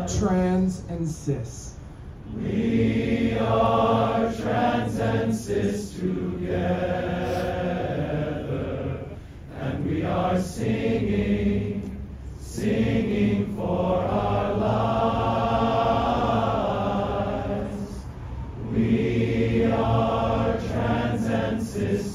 trans and cis. We are trans and cis together, and we are singing, singing for our lives. We are trans and cis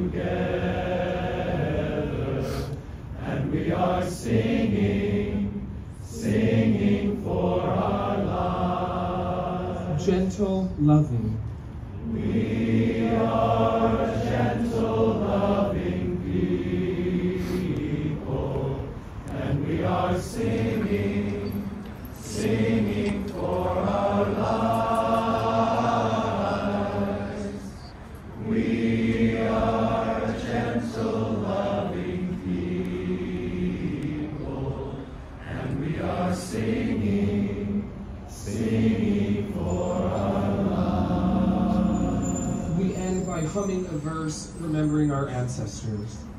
together, and we are singing, singing for our lives. Gentle, loving. We are gentle, loving people, and we are singing, singing for our lives. We are gentle, loving people, and we are singing, singing for our lives. We end by humming a verse remembering our ancestors.